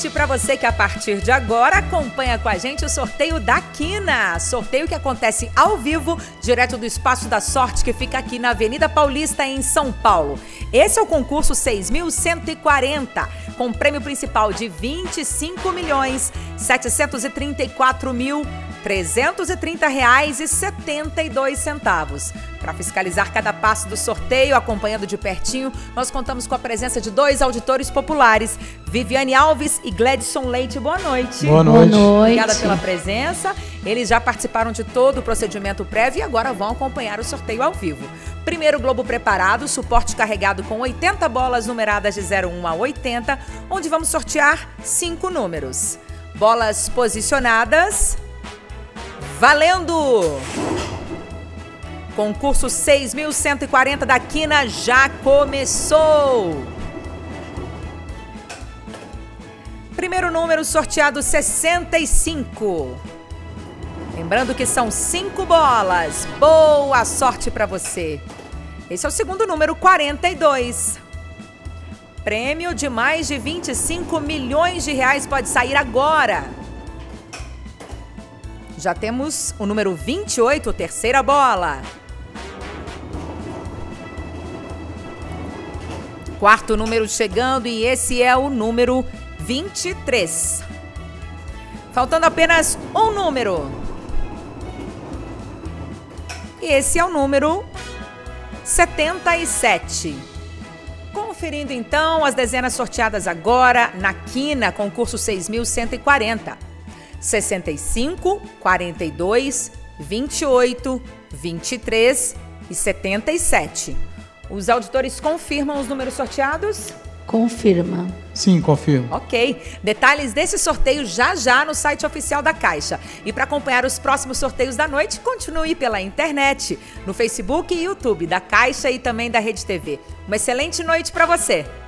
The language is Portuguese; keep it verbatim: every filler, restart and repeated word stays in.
noite para você que a partir de agora acompanha com a gente o sorteio da Quina. Sorteio que acontece ao vivo, direto do Espaço da Sorte, que fica aqui na Avenida Paulista, em São Paulo. Esse é o concurso seis mil cento e quarenta, com prêmio principal de vinte e cinco milhões setecentos e trinta e quatro mil trezentos e trinta reais e setenta e dois centavos. Para fiscalizar cada passo do sorteio, acompanhando de pertinho, nós contamos com a presença de dois auditores populares, Viviane Alves e Gledson Leite. Boa noite. Boa noite. Boa noite. Obrigada pela presença. Eles já participaram de todo o procedimento prévio e agora vão acompanhar o sorteio ao vivo. Primeiro globo preparado, suporte carregado com oitenta bolas numeradas de zero um a oitenta, onde vamos sortear cinco números. Bolas posicionadas. Valendo! Concurso seis mil cento e quarenta da Quina já começou! Primeiro número sorteado sessenta e cinco. Lembrando que são cinco bolas. Boa sorte para você. Esse é o segundo número, quarenta e dois. Prêmio de mais de vinte e cinco milhões de reais pode sair agora. Já temos o número vinte e oito, terceira bola. Quarto número chegando e esse é o número vinte e três. Faltando apenas um número. E esse é o número setenta e sete. Conferindo então as dezenas sorteadas agora na Quina, concurso seis mil cento e quarenta. sessenta e cinco, quarenta e dois, vinte e oito, vinte e três e setenta e sete. Os auditores confirmam os números sorteados? Confirma. Sim, confirmo. Ok. Detalhes desse sorteio já já no site oficial da Caixa. E para acompanhar os próximos sorteios da noite, continue pela internet, no Facebook e YouTube da Caixa e também da Rede T V. Uma excelente noite para você.